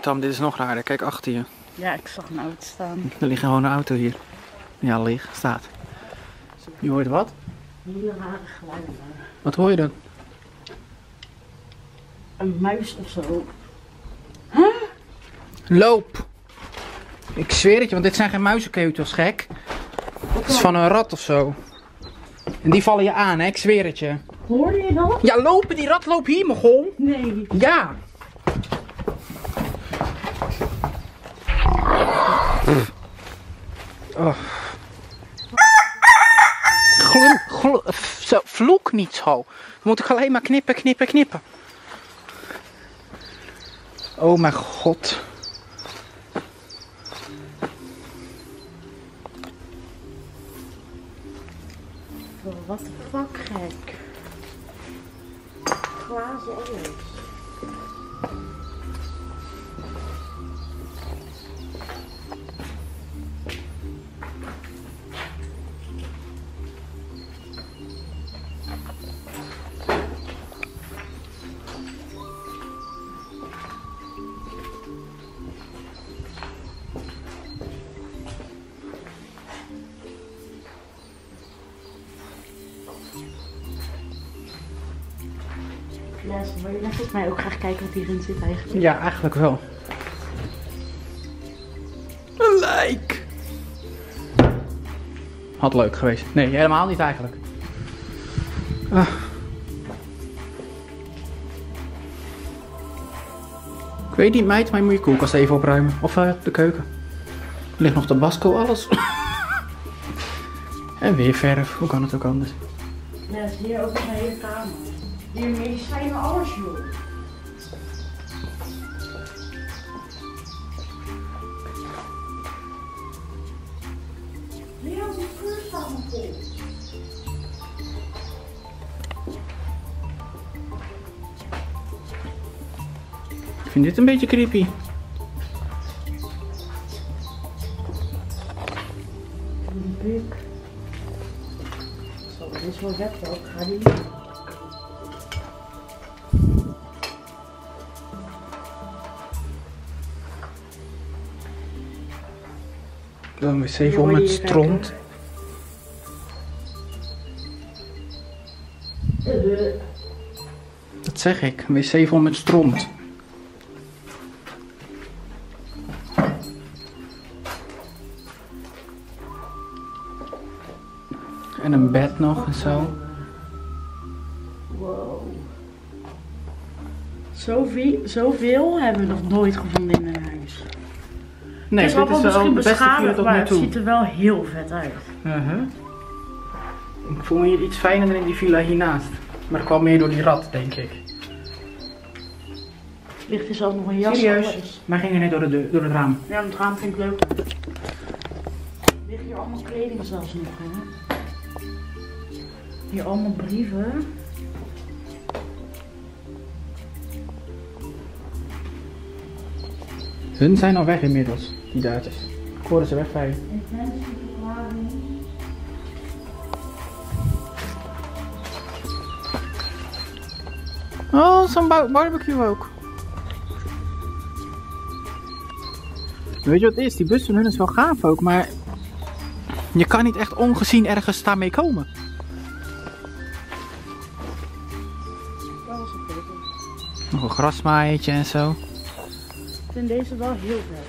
Tam, dit is nog raarder. Kijk achter je. Ja, ik zag een auto staan. Er ligt gewoon een auto hier. Ja, ligt. Staat. Je hoort wat? Hele rare geluiden. Wat hoor je dan? Een muis of zo. Loop! Ik zweer het je, want dit zijn geen muizenkeutels, gek. Het is van een rat of zo. En die vallen je aan, hè? Ik zweer het je. Hoorde je dat? Ja, lopen! Die rat loopt hier, mogol! Nee. Ja! Oh. Zo, vloek niet zo. Dan moet ik alleen maar knippen, knippen, knippen. Oh mijn god. Wat de fuck, gek. Glazen alles. Ja, wil je volgens mij ook graag kijken wat hierin zit eigenlijk? Ja, eigenlijk wel. Een lijk! Had leuk geweest. Nee, helemaal niet eigenlijk. Ik weet niet, meid, maar je moet je koelkast even opruimen. Of de keuken. Er ligt nog tabasco, alles. En weer verf. Hoe kan het ook anders? Ja, dat is hier ook een hele kamer. Hier medicijnen, alles joh. Leo, die kleur staat nog vol. Ik vind dit een beetje creepy. Een buk. Zo, dit is wel weg wel. Ik ga die. Dan wc vol met stront. Dat zeg ik, een wc vol met stront. En een bed nog en zo. Wow. Zoveel hebben we nog nooit gevonden in een huis. Nee, Het is dit allemaal is wel misschien de beste villa beschadigd, tot maar nu het toe. ziet er wel heel vet uit. Ik voel me hier iets fijner dan in die villa hiernaast. Maar dat kwam meer door die rat, denk ik. Ligt er zelfs nog een jas. Serieus? Alles. Maar ging er net door het raam. Ja, het raam vind ik leuk. Liggen hier allemaal kleding zelfs nog, hè? Hier allemaal brieven. Hun zijn al weg inmiddels, die Duitsers. Ik hoorde ze wegvijgen. Oh, zo'n barbecue ook. Weet je wat het is? Die bus van hun is wel gaaf ook, maar je kan niet echt ongezien ergens daarmee komen. Nog een grasmaaiertje en zo. Ik vind deze wel heel vet.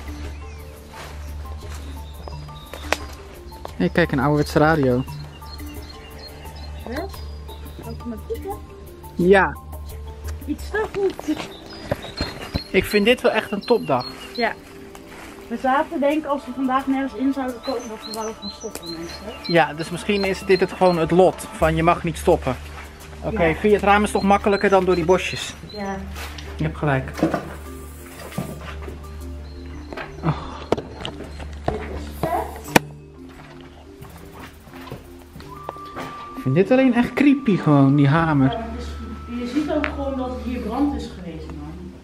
Hey, kijk, een ouderwetse radio. Ja? Automatiek, hè? Ja, Iets te goed. ik vind dit wel echt een topdag. Ja. We zaten te denken als we vandaag nergens in zouden komen dat we wouden gaan stoppen, mensen. Ja, dus misschien is dit het gewoon het lot van je mag niet stoppen. Oké, Ja. via het raam is toch makkelijker dan door die bosjes. Ja. Je hebt gelijk. Dit is vet. Ik vind dit alleen echt creepy gewoon, die hamer. Ja, maar je ziet ook gewoon dat het hier brand is geweest, man.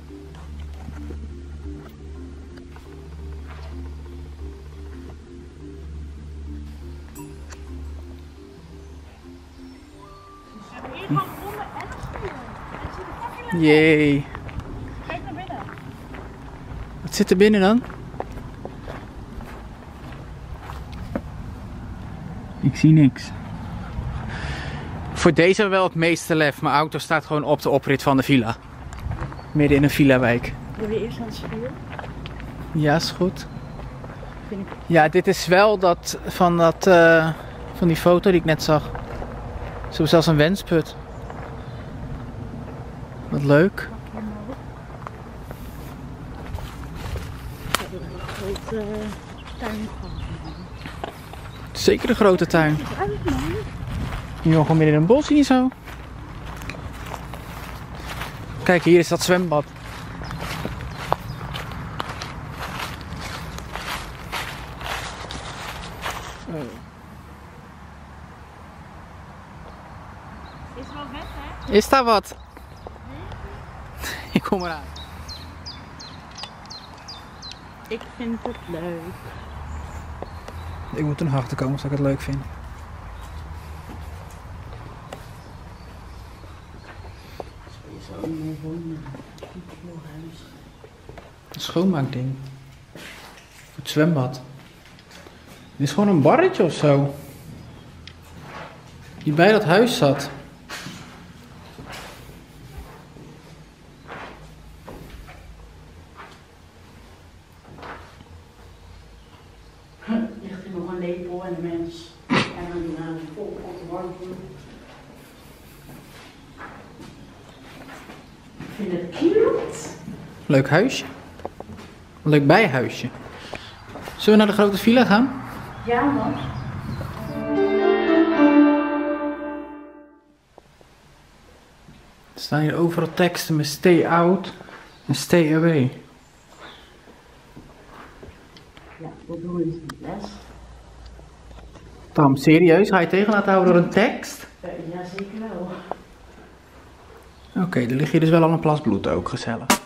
Hier gaan onder en een schuur. En er zit een fucking Jee. Kijk naar binnen. Wat zit er binnen dan? Ik zie niks. Voor deze hebben we wel het meeste lef. Mijn auto staat gewoon op de oprit van de villa. Midden in een villa-wijk. Wil je eerst aan het spieren? Ja, is goed. Vind ik. Ja, dit is wel van die foto die ik net zag. Ze hebben zelfs een wensput. Wat leuk. Ik heb een grote tuin gehad. Zeker een grote tuin. Het is eigenlijk mooi. Je wil gewoon midden in een bos hier zo. Kijk, hier is dat zwembad. Is wel vet, hè? Is daar wat? Ik kom eraan. Ik vind het leuk. Ik moet er nog achter komen als ik het leuk vind. Zo'n mooi huis. Een schoonmaakding. Voor het zwembad. Dit is gewoon een barretje of zo. Die bij dat huis zat. Ligt er nog een lepel en een mens. En een vol pot warm. Ik vind het cute. Leuk huisje. Een leuk bijhuisje. Zullen we naar de grote villa gaan? Ja, man. Er staan hier overal teksten met stay out en stay away. Ja, dat doen we niet les. Tam, serieus? Ga je tegen laten houden door een tekst? Ja, zeker wel. Oké, er ligt hier dus wel al een plas bloed ook, gezellig.